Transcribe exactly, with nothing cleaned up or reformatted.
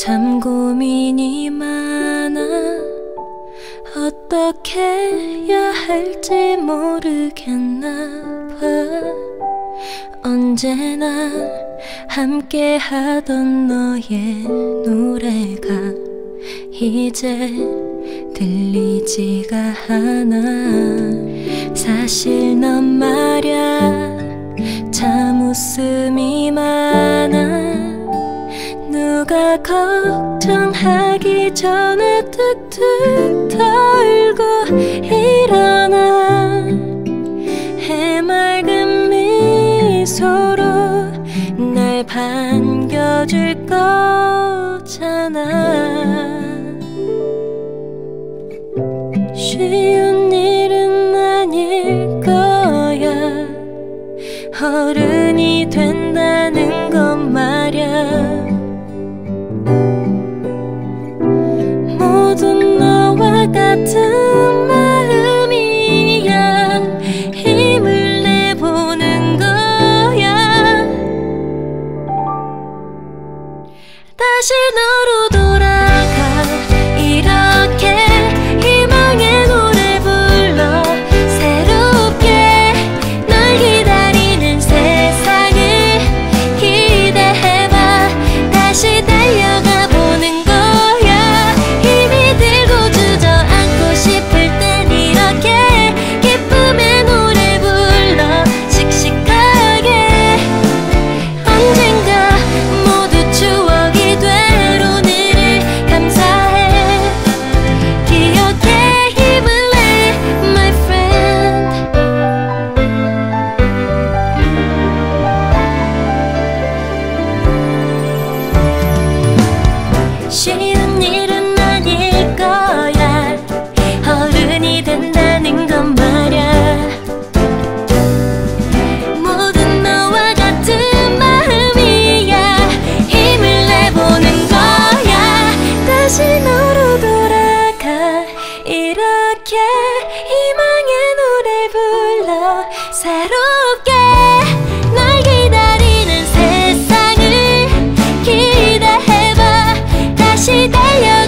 참 고민이 많아. 어떻게 해야 할지 모르겠나 봐. 언제나 함께 하던 너의 노래가 이제 들리지가 않아. 사실 넌 말야 참 웃음이 많아. 누가 걱정하기 전에 툭툭 털고 일어나. 해맑은 미소로 날 반겨줄 거잖아. 쉬운 일은 아닐 거야. 어른이 된다는 건 말야. 모든 너와 같은 마음이야. 힘을 내보는 거야. 다시 너로 돌아가. 이렇게 희망의 노래 불러. 새롭게 널 기다리는 세상을 기대해봐. 다시 달려가 보는 거야. 힘이 들고 주저앉고 싶을 땐 이렇게 기쁨의 노래 불러. 씩씩하게 언젠가 모두 추억이 될 오늘을 감사해. 기억에 힘을 내 my friend. 쉬운 일은 아닐 거야. 어른이 된다는 건 말야. 모든 너와 같은 마음이야. 힘을 내보는 거야. 다시 너로 돌아가. 이렇게 희망의 노래 불러. 새롭게 널 기다리는 세상을 기대해봐. 다시 달려